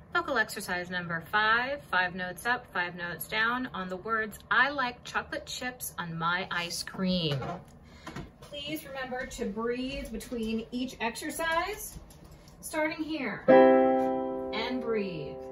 Vocal exercise number 5, 5 notes up, 5 notes down on the words, I like chocolate chips on my ice cream. Please remember to breathe between each exercise, starting here, and breathe.